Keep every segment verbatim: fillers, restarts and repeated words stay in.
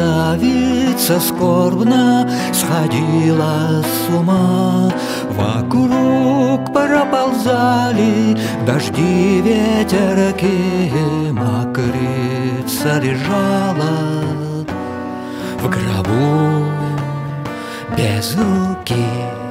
Красавица скорбно сходила с ума. Вокруг проползали дожди, ветерки, мокрица лежала в гробу без руки.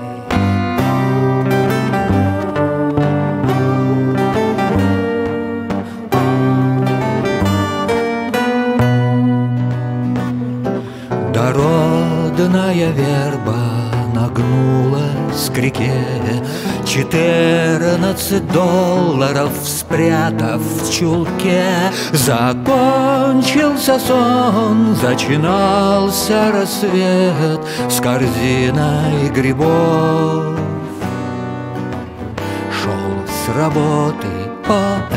Дородная верба нагнулась к реке, четырнадцать долларов спрятав в чулке. Закончился сон, зачинался рассвет с корзиной грибов. Шел с работы поэт.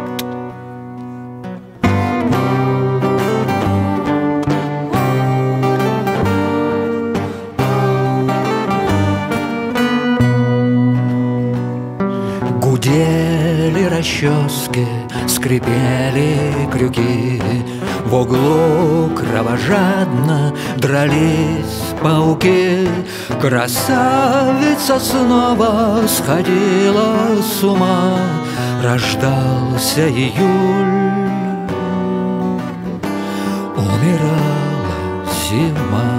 Гудели расчески, скрипели крюки, в углу кровожадно дрались пауки. Красавица снова сходила с ума, рождался июль, умирала зима.